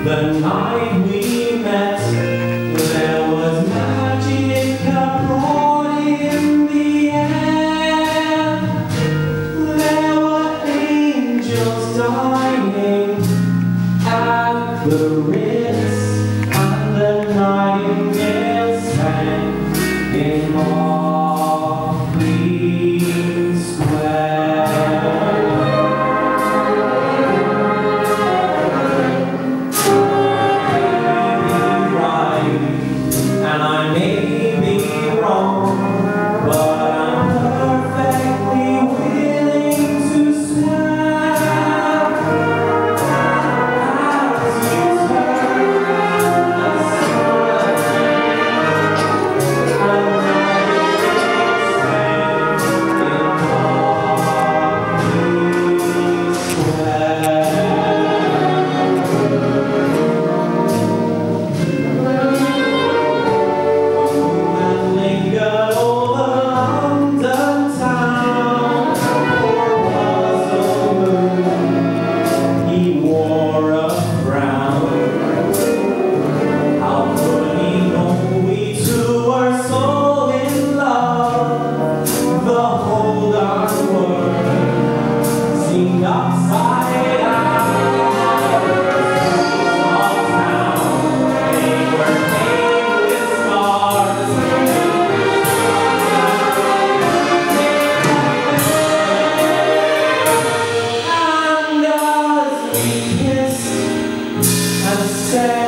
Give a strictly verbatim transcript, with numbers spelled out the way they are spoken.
The night we met, there was magic abroad in the air. There were angels dying at the Ritz, and the nightingale sang in Marquis Square. And I may be wrong, but I'm perfectly willing to swear. As you turn and smile, and night in Marquis Square. Upside down, small town, they were paved with stars. And as we kissed and said